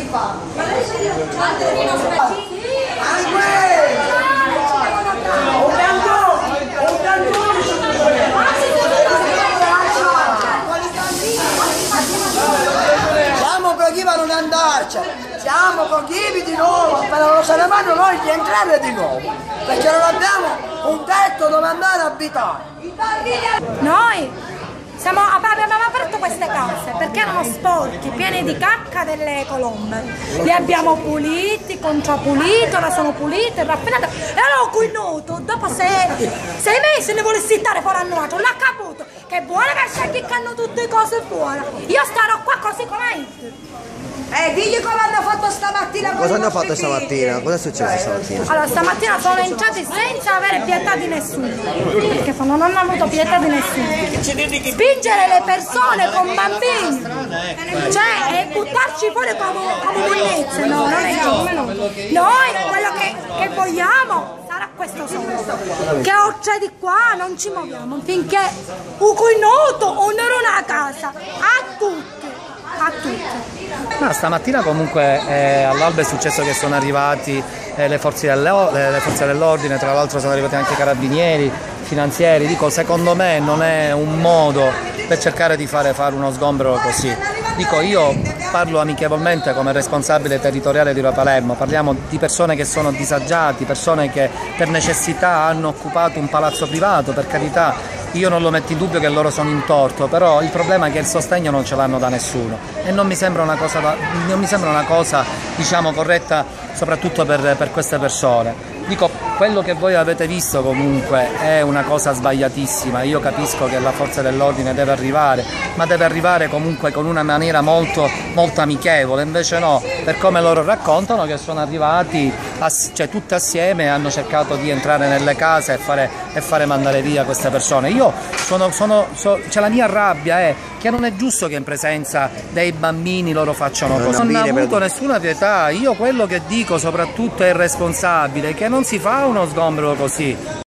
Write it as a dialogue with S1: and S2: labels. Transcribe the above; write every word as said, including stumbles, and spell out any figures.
S1: Siamo pochi per non andarci, siamo pochi di nuovo, però non se ne vanno noi di entrare di nuovo, perché non abbiamo un tetto dove andare a abitare.
S2: Noi siamo, abbiamo aperto queste case perché erano sporchi, pieni di cacca delle colombe. Li abbiamo puliti, contrapuliti, ora sono puliti, raffinati. E allora qui nudo, dopo sei, sei mesi ne vuole stare fuori a nuoto, l'ha caputo. Che buone che c'è che hanno tutte cose buone. Io starò qua così come
S3: Eh, digli come hanno fatto stamattina.
S4: Cosa hanno fatto stamattina? Cosa è successo stamattina?
S2: Allora, stamattina sono entrati senza avere pietà di nessuno. Perché sono, non hanno avuto pietà di nessuno. Spingere le persone con bambini, cioè, e buttarci fuori come, come munnezze, no, non è giusto. Noi quello che, che vogliamo sarà questo solo. Che oltre di qua non ci muoviamo finché un noto o non una casa. A tutti, a tutti.
S5: No, stamattina comunque eh, all'alba è successo che sono arrivati eh, le forze dell'ordine, tra l'altro sono arrivati anche carabinieri, finanzieri. Dico, secondo me non è un modo per cercare di fare, fare uno sgombero così. Dico, io parlo amichevolmente come responsabile territoriale di Roma Palermo, parliamo di persone che sono disagiati, persone che per necessità hanno occupato un palazzo privato, per carità. Io non lo metto in dubbio che loro sono in torto, però il problema è che il sostegno non ce l'hanno da nessuno e non mi sembra una cosa, da, non mi sembra una cosa diciamo, corretta soprattutto per, per queste persone. Dico, quello che voi avete visto comunque è una cosa sbagliatissima. Io capisco che la forza dell'ordine deve arrivare, ma deve arrivare comunque con una maniera molto, molto amichevole. Invece no, per come loro raccontano che sono arrivati ass cioè, tutti assieme e hanno cercato di entrare nelle case e fare, e fare mandare via queste persone. Io sono, sono, so, cioè, la mia rabbia è che non è giusto che in presenza dei bambini loro facciano così. Non hanno avuto nessuna pietà. Io quello che dico soprattutto è irresponsabile, che non si fa uno sgombero così.